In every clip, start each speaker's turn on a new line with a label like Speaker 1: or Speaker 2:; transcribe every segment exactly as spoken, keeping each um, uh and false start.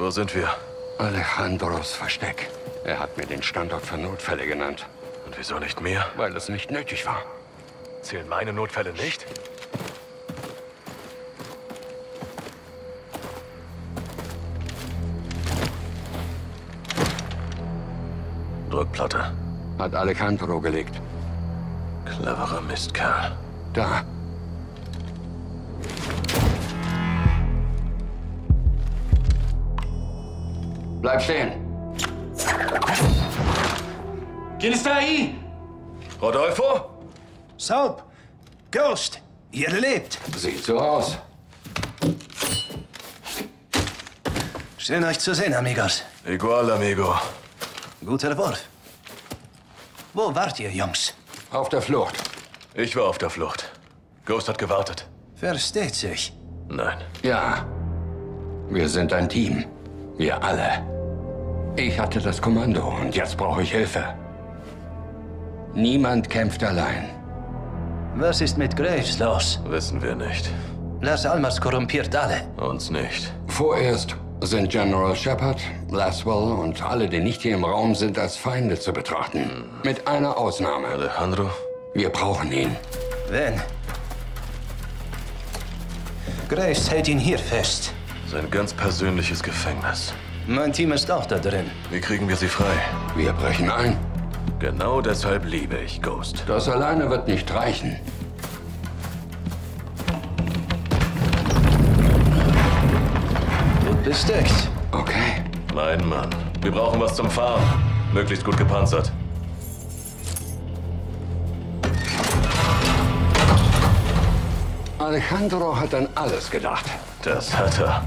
Speaker 1: Wo sind wir?
Speaker 2: Alejandros Versteck. Er hat mir den Standort für Notfälle genannt.
Speaker 1: Und wieso nicht mehr?
Speaker 2: Weil es nicht nötig war.
Speaker 1: Zählen meine Notfälle nicht? Druckplatte.
Speaker 2: Hat Alejandro gelegt.
Speaker 1: Cleverer Mistkerl.
Speaker 2: Da. Bleib stehen.
Speaker 3: ¿Quién está ahí?
Speaker 1: Rodolfo?
Speaker 3: Soap. Ghost. Ihr lebt.
Speaker 2: Sieht so aus.
Speaker 3: Schön, euch zu sehen, amigos.
Speaker 1: Igual, amigo.
Speaker 3: Guter Wurf. Wo wart ihr, Jungs?
Speaker 2: Auf der Flucht.
Speaker 1: Ich war auf der Flucht. Ghost hat gewartet.
Speaker 3: Versteht sich.
Speaker 1: Nein.
Speaker 2: Ja. Wir sind ein Team. Wir alle. Ich hatte das Kommando und jetzt brauche ich Hilfe. Niemand kämpft allein.
Speaker 3: Was ist mit Graves los?
Speaker 1: Wissen wir nicht.
Speaker 3: Las Almas korrumpiert alle.
Speaker 1: Uns nicht.
Speaker 2: Vorerst sind General Shepard, Laswell und alle, die nicht hier im Raum sind, als Feinde zu betrachten. Mit einer Ausnahme.
Speaker 1: Alejandro?
Speaker 2: Wir brauchen ihn.
Speaker 3: Wen? Graves hält ihn hier fest.
Speaker 1: Sein ganz persönliches Gefängnis.
Speaker 3: Mein Team ist auch da drin.
Speaker 1: Wie kriegen wir sie frei?
Speaker 2: Wir brechen ein.
Speaker 1: Genau deshalb liebe ich Ghost.
Speaker 2: Das alleine wird nicht reichen.
Speaker 3: Gut bestückt.
Speaker 2: Okay.
Speaker 1: Mein Mann. Wir brauchen was zum Fahren. Möglichst gut gepanzert.
Speaker 2: Alejandro hat an alles gedacht.
Speaker 1: Das hat er.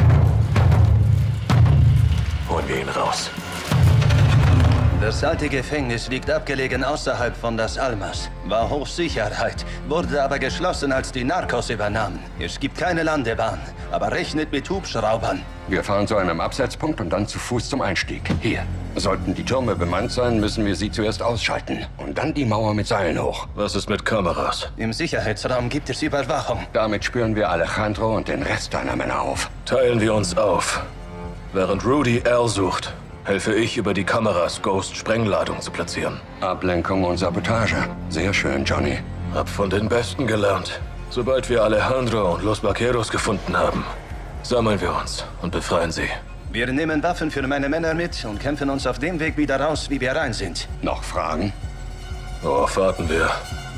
Speaker 1: Holen wir ihn raus.
Speaker 3: Das alte Gefängnis liegt abgelegen außerhalb von Las Almas. War Hochsicherheit, wurde aber geschlossen, als die Narcos übernahmen. Es gibt keine Landebahn, aber rechnet mit Hubschraubern.
Speaker 2: Wir fahren zu einem Absetzpunkt und dann zu Fuß zum Einstieg. Hier. Sollten die Türme bemannt sein, müssen wir sie zuerst ausschalten. Und dann die Mauer mit Seilen hoch.
Speaker 1: Was ist mit Kameras?
Speaker 3: Im Sicherheitsraum gibt es Überwachung.
Speaker 2: Damit spüren wir Alejandro und den Rest deiner Männer auf.
Speaker 1: Teilen wir uns auf. Während Rudy Al sucht, helfe ich, über die Kameras Ghost Sprengladung zu platzieren.
Speaker 2: Ablenkung und Sabotage. Sehr schön, Johnny.
Speaker 1: Hab von den Besten gelernt. Sobald wir Alejandro und Los Vaqueros gefunden haben, sammeln wir uns und befreien sie.
Speaker 3: Wir nehmen Waffen für meine Männer mit und kämpfen uns auf dem Weg wieder raus, wie wir rein sind.
Speaker 2: Noch Fragen?
Speaker 1: Worauf warten wir?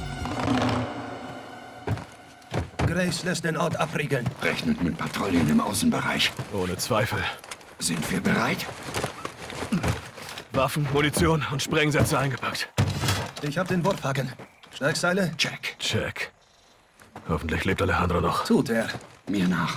Speaker 3: Grace lässt den Ort abriegeln.
Speaker 2: Rechnet mit Patrouillen im Außenbereich.
Speaker 1: Ohne Zweifel.
Speaker 2: Sind wir bereit?
Speaker 1: Waffen, Munition und Sprengsätze eingepackt.
Speaker 3: Ich hab den Bordhaken. Steigseile?
Speaker 2: Check.
Speaker 1: Check. Hoffentlich lebt Alejandro noch.
Speaker 3: Tut er.
Speaker 2: Mir nach.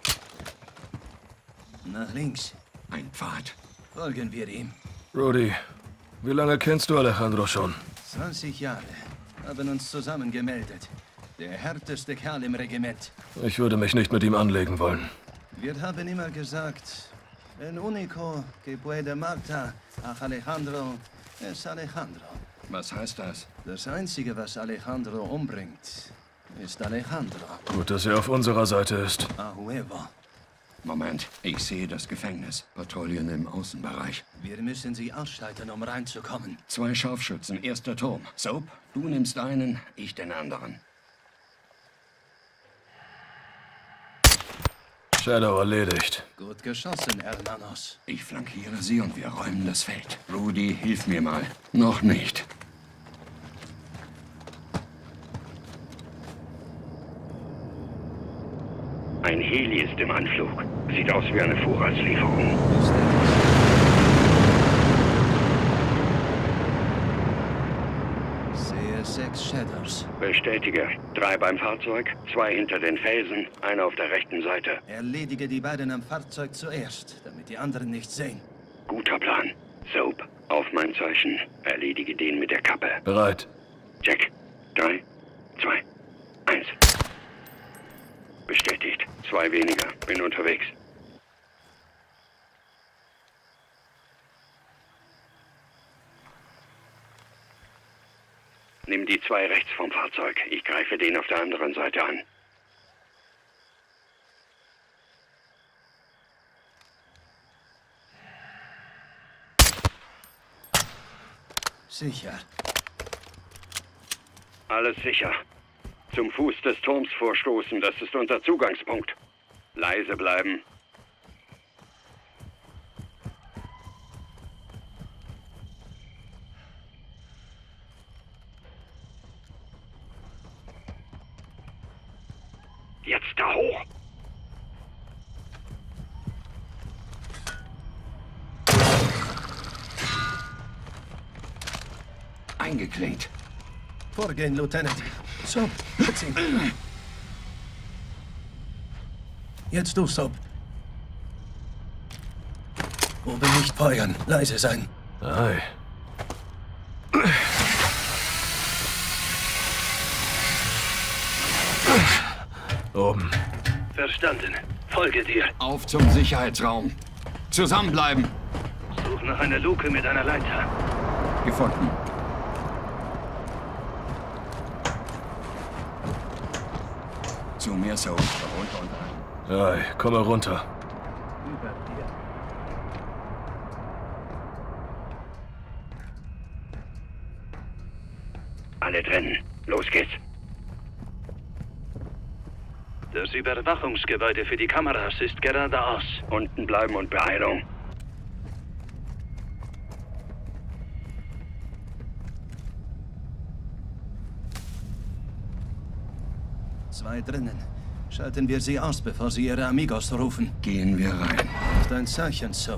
Speaker 3: Nach links.
Speaker 2: Ein Pfad.
Speaker 3: Folgen wir ihm.
Speaker 1: Rudy, wie lange kennst du Alejandro schon?
Speaker 3: zwanzig Jahre. Haben uns zusammen gemeldet. Der härteste Kerl im Regiment.
Speaker 1: Ich würde mich nicht mit ihm anlegen wollen.
Speaker 3: Wir haben immer gesagt, el único que puede matar a Alejandro es Alejandro.
Speaker 2: Was heißt das?
Speaker 3: Das Einzige, was Alejandro umbringt, ist Alejandro.
Speaker 1: Gut, dass er auf unserer Seite ist.
Speaker 3: A huevo.
Speaker 2: Moment, ich sehe das Gefängnis. Patrouillen im Außenbereich.
Speaker 3: Wir müssen sie ausschalten, um reinzukommen.
Speaker 2: Zwei Scharfschützen, erster Turm. Soap, du nimmst einen, ich den anderen.
Speaker 1: Shadow erledigt.
Speaker 3: Gut geschossen, Hermanos.
Speaker 2: Ich flankiere sie und wir räumen das Feld. Rudy, hilf mir mal. Noch nicht.
Speaker 4: Ein Heli ist im Anflug. Sieht aus wie eine Vorratslieferung.
Speaker 3: Sehe sechs Shadows.
Speaker 4: Bestätige. Drei beim Fahrzeug, zwei hinter den Felsen, einer auf der rechten Seite.
Speaker 3: Erledige die beiden am Fahrzeug zuerst, damit die anderen nichts sehen.
Speaker 4: Guter Plan. Soap, auf mein Zeichen. Erledige den mit der Kappe.
Speaker 1: Bereit.
Speaker 4: Check. Drei, zwei, eins. Bestätigt. Zwei weniger. Bin unterwegs. Nimm die zwei rechts vom Fahrzeug. Ich greife den auf der anderen Seite an.
Speaker 3: Sicher.
Speaker 4: Alles sicher. Zum Fuß des Turms vorstoßen, das ist unser Zugangspunkt. Leise bleiben. Jetzt da hoch!
Speaker 2: Eingeklinkt.
Speaker 3: Vorgehen, Lieutenant. Soap, schütz ihn. Jetzt du, Soap. Oben nicht feuern, leise sein.
Speaker 1: Ei. Oben.
Speaker 3: Verstanden. Folge dir.
Speaker 2: Auf zum Sicherheitsraum. Zusammenbleiben.
Speaker 3: Such nach einer Luke mit einer Leiter.
Speaker 2: Gefunden. Zu mir, so.
Speaker 1: Ei, komm mal runter.
Speaker 3: Über dir.
Speaker 4: Alle drin. Los geht's.
Speaker 3: Das Überwachungsgebäude für die Kameras ist geradeaus.
Speaker 4: Unten bleiben und Beeilung.
Speaker 3: Zwei drinnen. Schalten wir sie aus, bevor sie ihre Amigos rufen.
Speaker 2: Gehen wir rein.
Speaker 3: Dein Zeichen, Soap.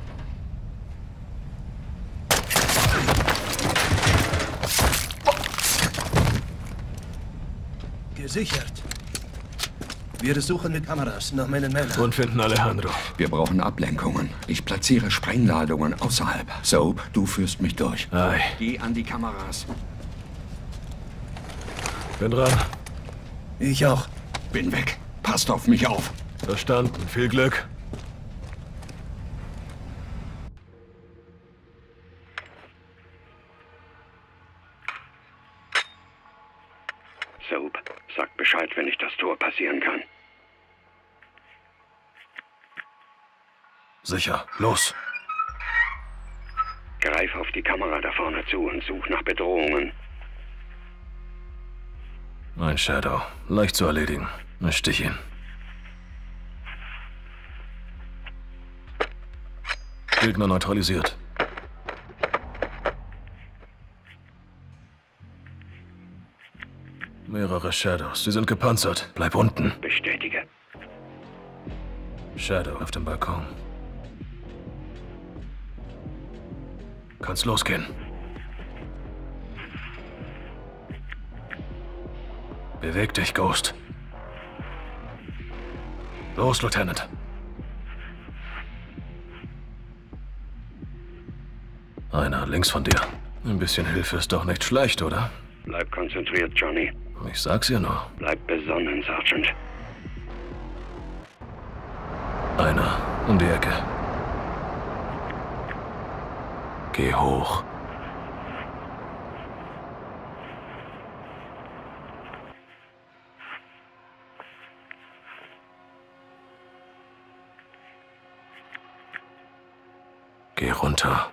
Speaker 3: Gesichert. Wir suchen mit Kameras nach meinen Männern.
Speaker 1: Und finden Alejandro.
Speaker 2: Wir brauchen Ablenkungen. Ich platziere Sprengladungen außerhalb. Soap, du führst mich durch.
Speaker 1: Ei.
Speaker 2: Geh an die Kameras.
Speaker 1: Bin dran.
Speaker 3: Ich auch.
Speaker 2: Bin weg. Passt auf mich auf.
Speaker 1: Verstanden. Viel Glück.
Speaker 4: Soap, sag Bescheid, wenn ich das Tor passieren kann.
Speaker 1: Sicher. Los.
Speaker 4: Greif auf die Kamera da vorne zu und such nach Bedrohungen.
Speaker 1: Ein Shadow. Leicht zu erledigen. Ich stich ihn. Gegner neutralisiert. Mehrere Shadows. Sie sind gepanzert. Bleib unten.
Speaker 4: Bestätige.
Speaker 1: Shadow auf dem Balkon. Kann's losgehen. Beweg dich, Ghost. Los, Lieutenant. Einer links von dir. Ein bisschen Hilfe ist doch nicht schlecht, oder?
Speaker 4: Bleib konzentriert, Johnny.
Speaker 1: Ich sag's ihr nur.
Speaker 4: Bleib besonnen, Sergeant.
Speaker 1: Einer um die Ecke. Geh hoch. Geh runter.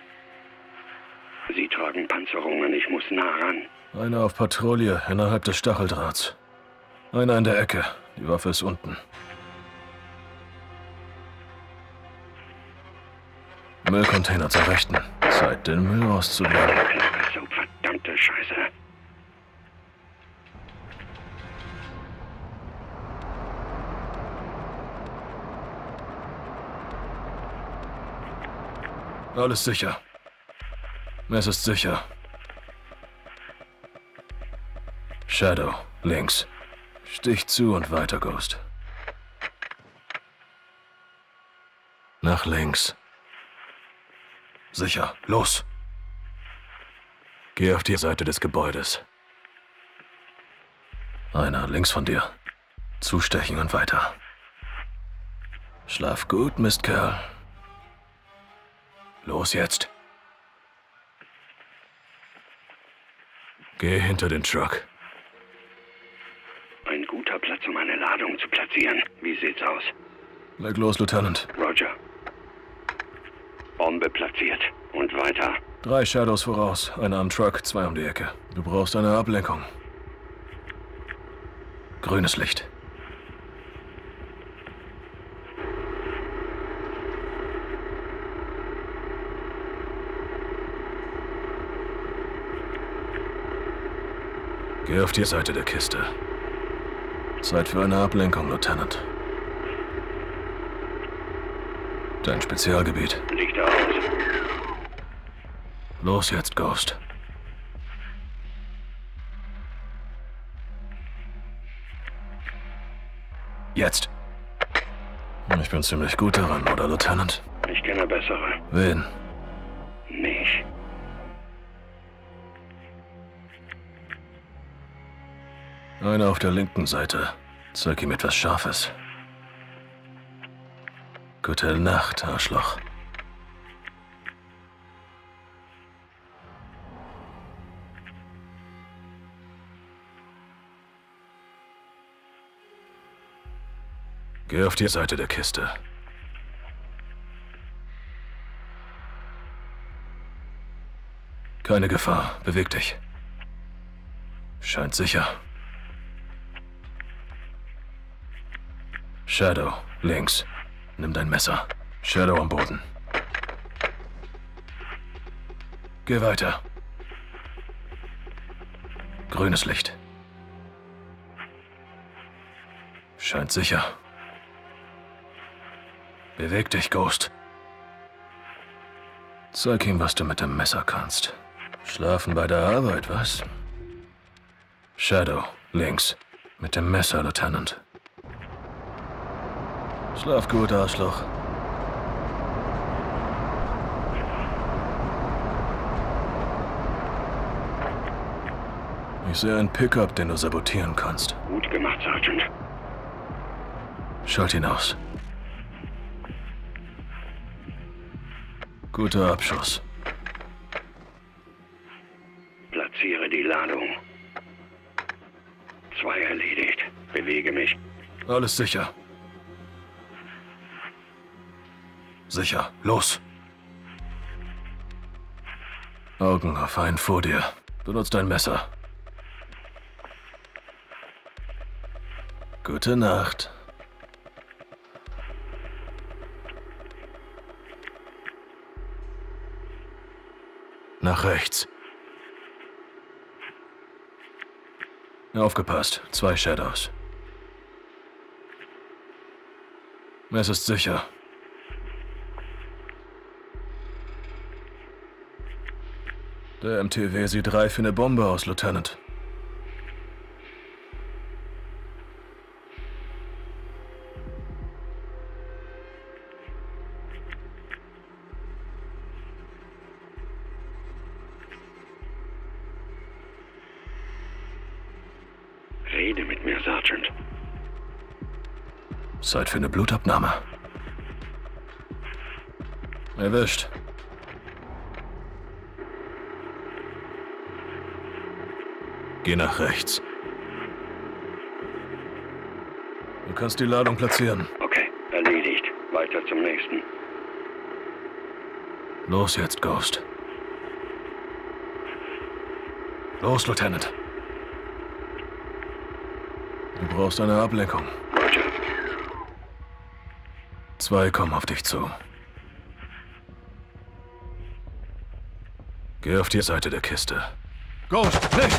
Speaker 4: Sie tragen Panzerungen, ich muss nah ran.
Speaker 1: Einer auf Patrouille innerhalb des Stacheldrahts. Einer in der Ecke. Die Waffe ist unten. Müllcontainer zur Rechten. Zeit, den Müll auszuladen.
Speaker 4: So verdammte Scheiße.
Speaker 1: Alles sicher. Es ist sicher. Shadow, links. Stich zu und weiter, Ghost. Nach links. Sicher, los. Geh auf die Seite des Gebäudes. Einer links von dir. Zustechen und weiter. Schlaf gut, Mistkerl. Los jetzt. Geh hinter den Truck.
Speaker 4: Ein guter Platz, um eine Ladung zu platzieren. Wie sieht's aus?
Speaker 1: Leg los, Lieutenant.
Speaker 4: Roger. Bombe platziert. Und weiter.
Speaker 1: Drei Shadows voraus, einer am Truck, zwei um die Ecke. Du brauchst eine Ablenkung. Grünes Licht. Geh auf die Seite der Kiste. Zeit für eine Ablenkung, Lieutenant. Dein Spezialgebiet.
Speaker 4: Licht aus.
Speaker 1: Los jetzt, Ghost. Jetzt. Ich bin ziemlich gut daran, oder, Lieutenant?
Speaker 4: Ich kenne bessere.
Speaker 1: Wen?
Speaker 4: Mich.
Speaker 1: Einer auf der linken Seite. Zeig ihm etwas Scharfes. Gute Nacht, Arschloch. Geh auf die Seite der Kiste. Keine Gefahr. Beweg dich. Scheint sicher. Shadow, links. Nimm dein Messer. Shadow am Boden. Geh weiter. Grünes Licht. Scheint sicher. Beweg dich, Ghost. Zeig ihm, was du mit dem Messer kannst. Schlafen bei der Arbeit, was? Shadow, links. Mit dem Messer, Lieutenant. Schlaf gut, Arschloch. Ich sehe einen Pickup, den du sabotieren kannst.
Speaker 4: Gut gemacht, Sergeant.
Speaker 1: Schalt ihn aus. Guter Abschuss.
Speaker 4: Platziere die Ladung. Zwei erledigt. Bewege mich.
Speaker 1: Alles sicher. Sicher. Los. Augen auf einen vor dir. Benutzt dein Messer. Gute Nacht. Nach rechts. Aufgepasst. Zwei Shadows. Es ist sicher. Der M T W sieht reif wie eine Bombe aus, Lieutenant.
Speaker 4: Rede mit mir, Sergeant.
Speaker 1: Zeit für eine Blutabnahme. Erwischt. Geh nach rechts. Du kannst die Ladung platzieren.
Speaker 4: Okay, erledigt. Weiter zum nächsten.
Speaker 1: Los jetzt, Ghost. Los, Lieutenant. Du brauchst eine Ablenkung.
Speaker 4: Roger.
Speaker 1: Zwei kommen auf dich zu. Geh auf die Seite der Kiste. Ghost, Licht!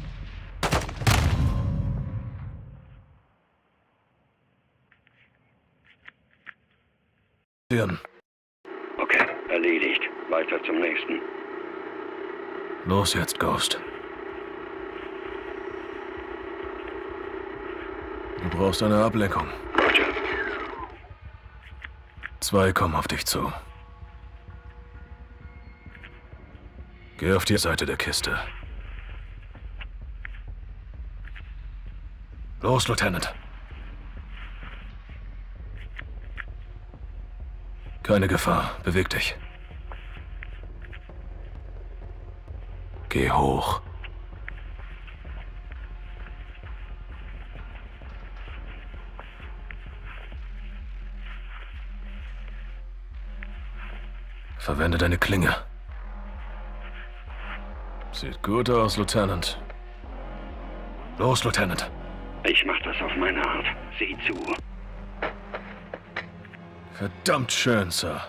Speaker 4: Okay, erledigt. Weiter zum nächsten.
Speaker 1: Los jetzt, Ghost. Du brauchst eine Ablenkung.
Speaker 4: Roger.
Speaker 1: Zwei kommen auf dich zu. Geh auf die Seite der Kiste. Los, Lieutenant. Keine Gefahr. Beweg dich. Geh hoch. Verwende deine Klinge. Sieht gut aus, Lieutenant. Los, Lieutenant.
Speaker 4: Ich mach das auf meine Art. Sieh zu.
Speaker 1: Verdammt schön, Sir.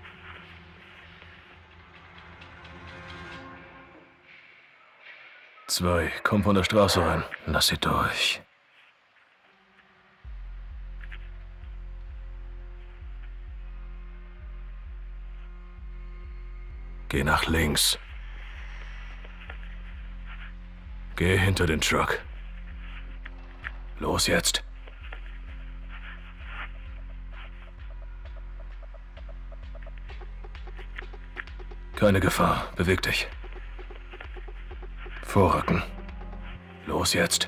Speaker 1: Zwei, komm von der Straße rein. Lass sie durch. Geh nach links. Geh hinter den Truck. Los jetzt. Keine Gefahr. Beweg dich. Vorrücken. Los jetzt.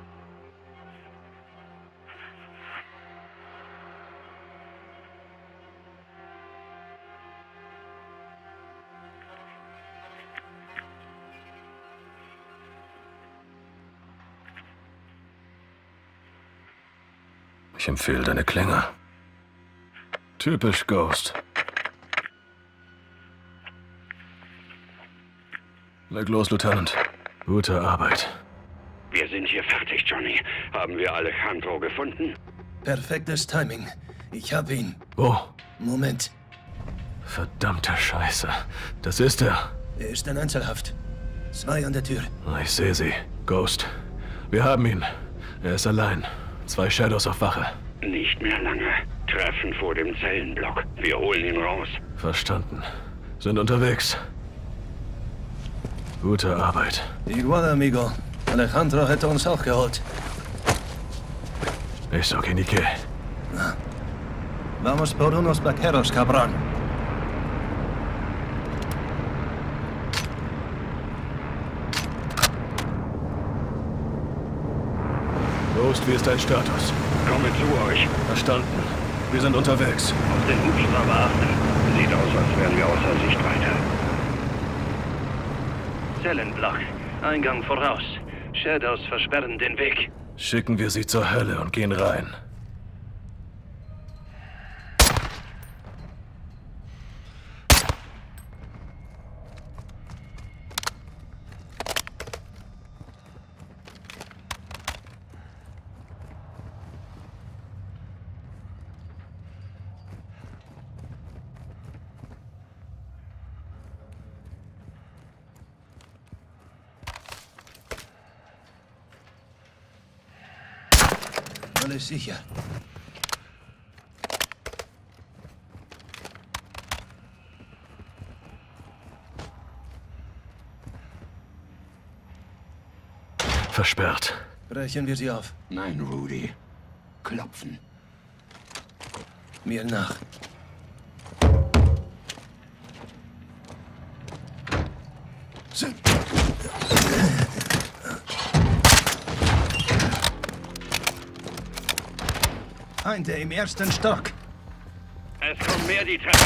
Speaker 1: Ich empfehle deine Klinge. Typisch Ghost. Leg los, Lieutenant. Gute Arbeit.
Speaker 4: Wir sind hier fertig, Johnny. Haben wir Alejandro gefunden?
Speaker 3: Perfektes Timing. Ich hab ihn.
Speaker 1: Wo?
Speaker 3: Moment.
Speaker 1: Verdammte Scheiße. Das ist er.
Speaker 3: Er ist in Einzelhaft. Zwei an der Tür.
Speaker 1: Ich sehe sie. Ghost. Wir haben ihn. Er ist allein. Zwei Shadows auf Wache.
Speaker 4: Nicht mehr lange. Treffen vor dem Zellenblock. Wir holen ihn raus.
Speaker 1: Verstanden. Sind unterwegs. Gute Arbeit.
Speaker 3: Igual, amigo. Alejandro hätte uns auch geholt.
Speaker 1: Eso que ni qué.
Speaker 3: Vamos por unos vaqueros, cabrón.
Speaker 1: Ghost, wie ist dein Status?
Speaker 4: Komme zu euch.
Speaker 1: Verstanden. Wir sind unterwegs.
Speaker 4: Auf den Hubschrauber achten. Sieht aus, als wären wir außer Sicht weiter.
Speaker 3: Zellenblock. Eingang voraus. Shadows versperren den Weg.
Speaker 1: Schicken wir sie zur Hölle und gehen rein.
Speaker 3: Alles sicher.
Speaker 1: Versperrt.
Speaker 3: Brechen wir sie auf.
Speaker 2: Nein, Rudy. Klopfen.
Speaker 3: Mir nach. Feinde im ersten Stock.
Speaker 4: Es kommen mehr die Treppe.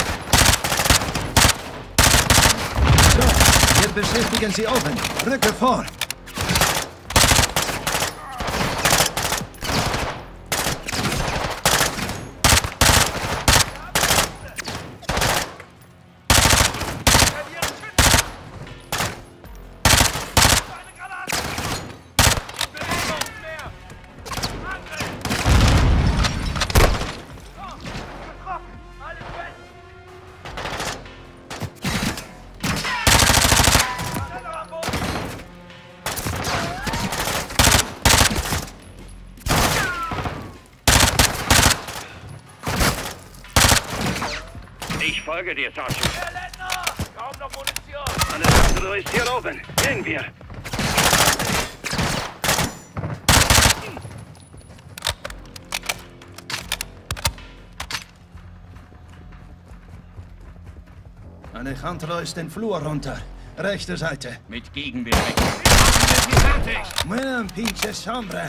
Speaker 3: So, wir beschäftigen sie oben. Rücke vor.
Speaker 4: Ich folge dir, Sergeant.
Speaker 3: Kaum noch Munition. Alejandro ist hier oben. Gehen wir. Alejandro ist den Flur runter. Rechte Seite.
Speaker 2: Mit Gegenbewegung.
Speaker 3: Buen pinches hombre.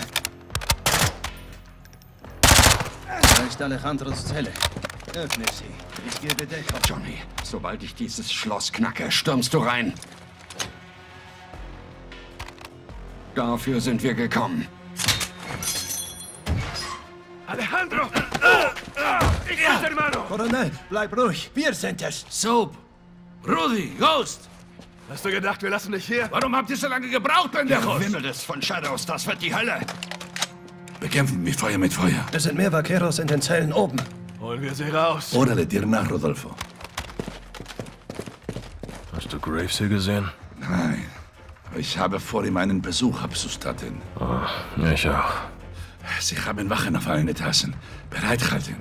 Speaker 3: Da ist Alejandros Zelle. Öffne sie. Ich gebe Deckung.
Speaker 2: Johnny, sobald ich dieses Schloss knacke, stürmst du rein. Dafür sind wir gekommen.
Speaker 4: Alejandro! Ich bin hermano!
Speaker 3: Coronel, bleib ruhig. Wir sind es.
Speaker 5: Soap, Rudy, Ghost.
Speaker 1: Hast du gedacht, wir lassen dich hier? Warum habt ihr so lange gebraucht, Pendejos?
Speaker 5: Der Wimmel ist von Shadows, das wird die Hölle. Bekämpfen wir Feuer mit Feuer.
Speaker 3: Es sind mehr Vaqueros in den Zellen oben.
Speaker 1: Holen wir sie raus.
Speaker 5: Órale, dir nach, Rodolfo.
Speaker 1: Hast du Graves hier gesehen?
Speaker 5: Nein. Ich habe vor, ihm einen Besuch abzustatten.
Speaker 1: Oh, ich auch.
Speaker 5: Sie haben Wachen auf allen Etagen. Bereithalten.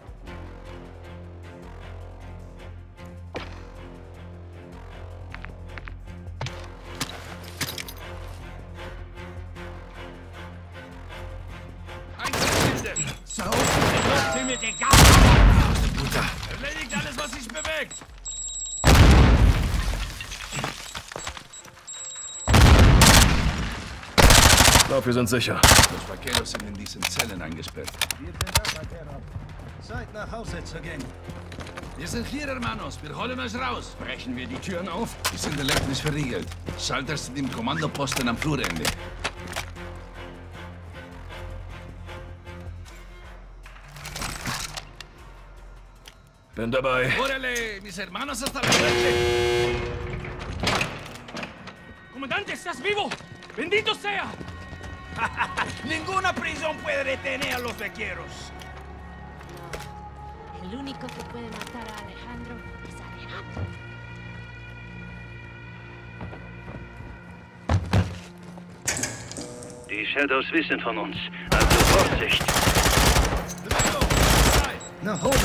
Speaker 1: Erledigt alles, was sich bewegt! Ich glaube, wir sind sicher.
Speaker 5: Los Vaqueros sind in diesen Zellen eingesperrt.
Speaker 3: Wir sind auch Vaqueros. Zeit, nach Hause zu gehen.
Speaker 5: Wir sind hier, Hermanos. Wir holen euch raus.
Speaker 2: Brechen wir die Türen auf?
Speaker 5: Die sind elektrisch verriegelt. Schalter sind im Kommandoposten am Flurende.
Speaker 1: Bin dabei.
Speaker 5: Órale, mis hermanos hasta la muerte.
Speaker 6: ¡Comandante, estás vivo! ¡Bendito sea!
Speaker 7: Ninguna prisión puede detener a los vaqueros.
Speaker 8: El único que puede matar a Alejandro es Alejandro.
Speaker 3: Die Shadows wissen von uns. Also Vorsicht. Nach oben.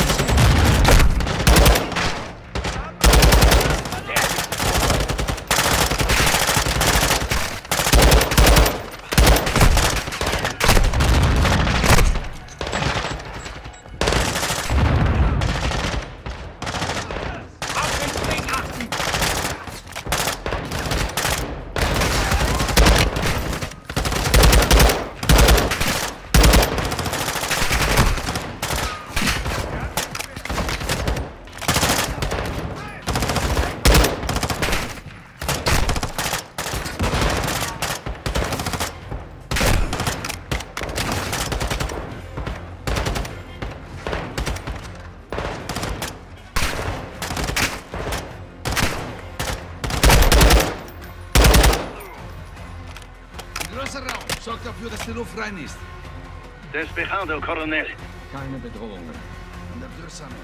Speaker 5: Großer Raum. Sorgt dafür, dass die Luft rein ist.
Speaker 3: Despejado, Coronel.
Speaker 2: Keine Bedrohungen.
Speaker 5: An der Tür sammeln.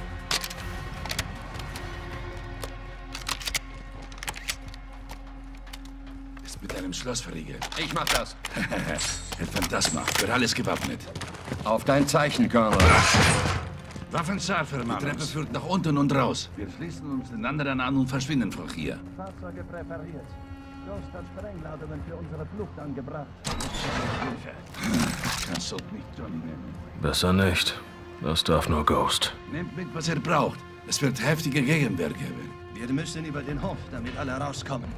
Speaker 5: Ist mit einem Schloss verriegelt.
Speaker 2: Ich mach das.
Speaker 5: El Phantasma. Für alles gewappnet.
Speaker 2: Auf dein Zeichen, Colonel.
Speaker 5: Waffen scharf, Hermanos. Die Treppe führt nach unten und raus. Wir schließen uns den anderen an und verschwinden von hier.
Speaker 3: Fahrzeuge präpariert. Ghost hat Sprengladungen für unsere Flucht angebracht.
Speaker 5: Kannst du nicht Johnny nehmen.
Speaker 1: Besser nicht. Das darf nur Ghost.
Speaker 5: Nehmt mit, was ihr braucht. Es wird heftige Gegenwehr geben.
Speaker 3: Wir müssen über den Hof, damit alle rauskommen.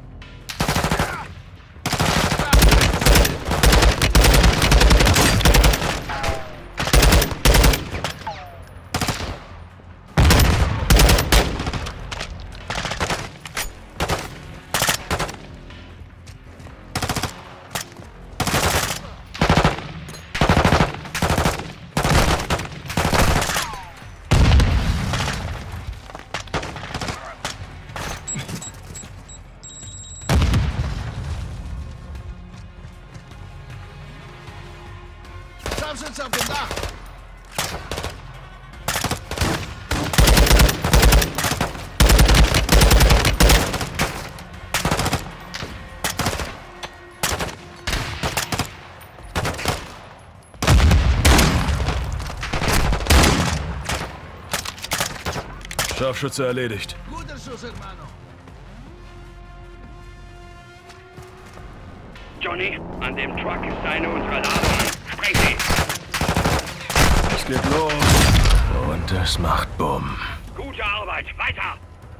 Speaker 5: Scharfschütze auf dem Dach!
Speaker 1: Scharfschütze erledigt.
Speaker 5: Guter Schuss, Hermano.
Speaker 4: Johnny, an dem Truck ist eine unserer Ladungen. Spreng sie!
Speaker 1: Es geht los. Und es macht Bumm.
Speaker 4: Gute Arbeit, weiter!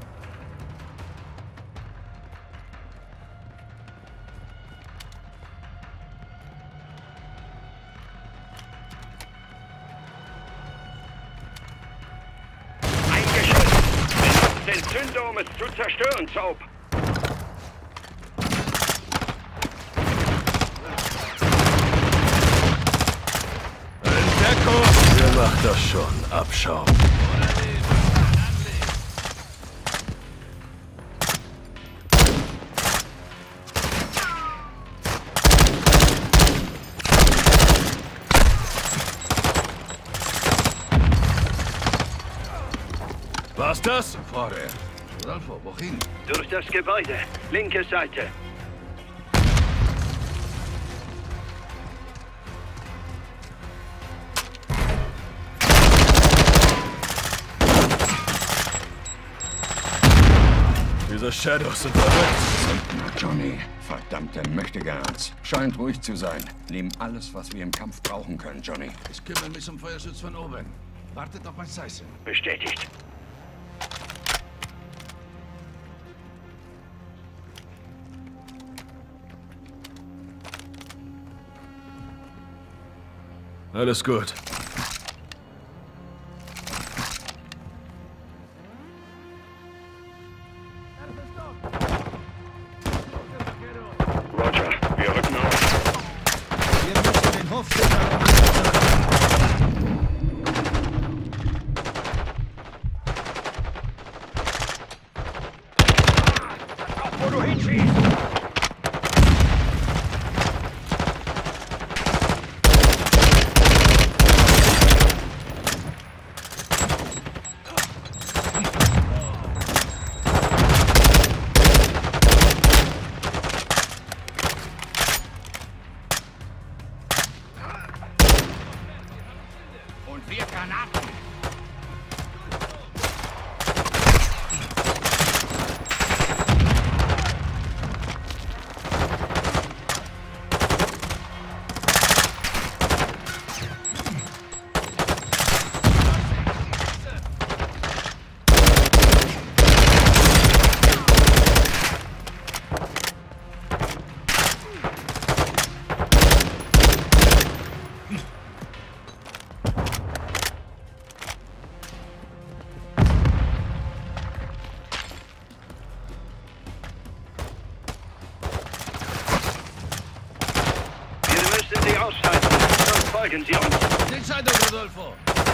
Speaker 4: Ein Geschoss! Benutzt den Zünder, um es zu zerstören, Soap!
Speaker 1: Ihr macht das schon, Abschaum. War's das?
Speaker 5: Vorher. Rodolfo, wohin?
Speaker 4: Durch das Gebäude. Linke Seite.
Speaker 1: Diese Shadows sind verrückt.
Speaker 2: Söldner Johnny, verdammte Möchtegans. Scheint ruhig zu sein. Nehmen alles, was wir im Kampf brauchen können, Johnny.
Speaker 5: Ich kümmere mich um Feuerschutz von oben. Wartet auf mein Zeichen.
Speaker 4: Bestätigt.
Speaker 1: Alles gut.
Speaker 4: Roger, wir rücken auf.
Speaker 3: Wir müssen den Hof sichern.
Speaker 7: Wo du hinschießt! Und wir Granaten!
Speaker 4: Sie ausschalten, sonst folgen Sie uns.
Speaker 5: Den Scheidung, Rodolfo!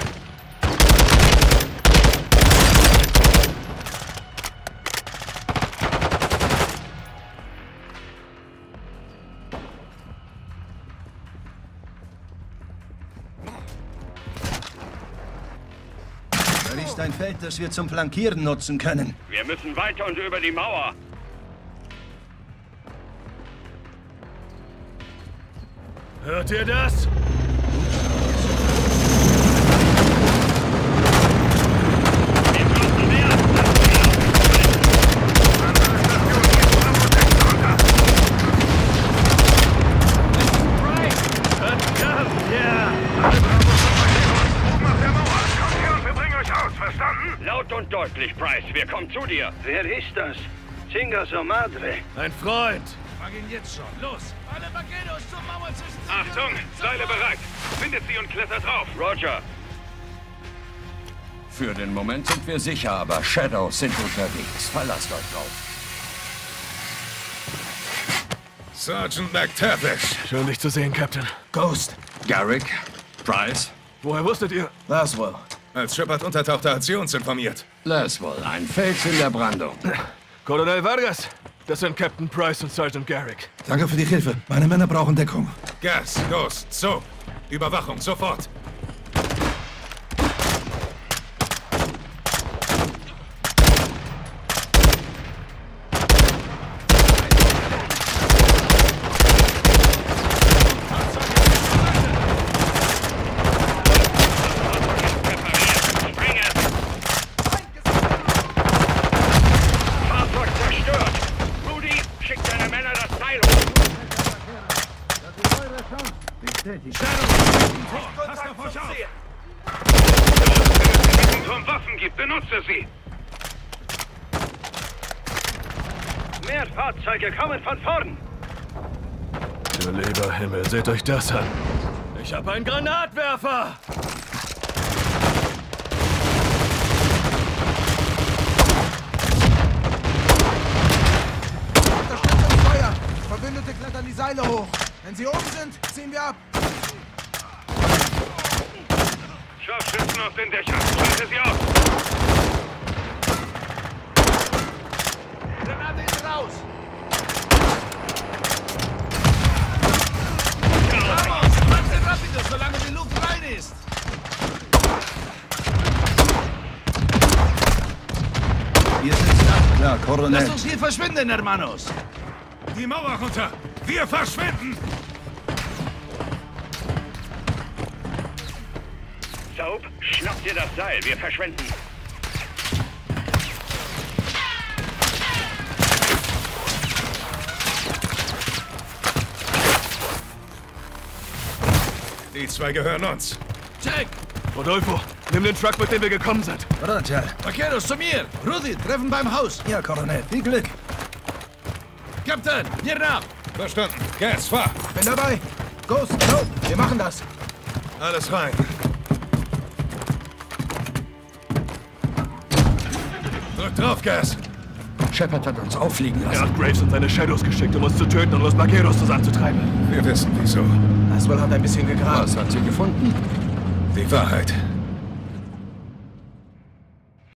Speaker 3: Da ist ein Feld, das wir zum Flankieren nutzen können.
Speaker 4: Wir müssen weiter und über die Mauer.
Speaker 1: Hört ihr das?
Speaker 4: Laut und deutlich, Price. Wir kommen zu dir. Wer ist das? Chinga su madre.
Speaker 1: Ein Freund.
Speaker 5: Fang ihn jetzt schon. Los! Alle Vaqueros zur Mauer zwischen...
Speaker 7: Achtung! Seile bereit! Findet sie und klettert drauf!
Speaker 4: Roger.
Speaker 2: Für den Moment sind wir sicher, aber Shadows sind unterwegs. Verlasst euch drauf.
Speaker 7: Sergeant McTavish!
Speaker 1: Schön, dich zu sehen, Captain.
Speaker 3: Ghost.
Speaker 2: Garrick, Price,
Speaker 1: Woher wusstet ihr?
Speaker 3: Laswell.
Speaker 7: Als Shepard untertauchte, hat sie uns informiert.
Speaker 2: Laswell, ein Fels in der Brandung.
Speaker 1: Colonel Vargas. Das sind Captain Price und Sergeant Garrick.
Speaker 9: Danke für die Hilfe. Meine Männer brauchen Deckung.
Speaker 7: Gas, Ghost, so. Überwachung, sofort. Waffen gibt, benutze sie!
Speaker 4: Mehr Fahrzeuge kommen von vorn!
Speaker 1: Du lieber Himmel, seht euch das an. Ich habe einen Granatwerfer!
Speaker 9: Unterstützungsfeuer! Verbündete klettern die Seile hoch. Wenn sie oben sind, ziehen wir ab.
Speaker 7: Scharfschützen auf den Dächern. Schalte sie aus!
Speaker 9: Granate ist raus!
Speaker 5: Vamos! Warte rapido, solange die Luft rein ist!
Speaker 3: klar, Colonel.
Speaker 5: Lasst uns hier verschwinden, Hermanos!
Speaker 7: Die Mauer runter! Wir verschwinden!
Speaker 4: Soap, schnapp dir das Seil, wir verschwinden.
Speaker 7: Die zwei gehören uns.
Speaker 5: Jack!
Speaker 1: Rodolfo, nimm den Truck, mit dem wir gekommen sind.
Speaker 3: Roger.
Speaker 5: Vaqueros, zu mir! Rudy, treffen beim Haus!
Speaker 3: Ja, Colonel. Viel Glück.
Speaker 5: Captain, hier nach!
Speaker 7: Verstanden. Gas, fahr.
Speaker 9: Bin dabei. Ghost, Soap, wir machen das.
Speaker 7: Alles rein. Drück drauf, Gas.
Speaker 2: Shepard hat uns auffliegen
Speaker 1: Er
Speaker 2: lassen.
Speaker 1: hat Graves und seine Shadows geschickt, um uns zu töten und Los Vaqueros zusammenzutreiben.
Speaker 7: Wir wissen wieso.
Speaker 9: Laswell hat ein bisschen gegraben.
Speaker 2: Was hat sie gefunden?
Speaker 7: Die Wahrheit.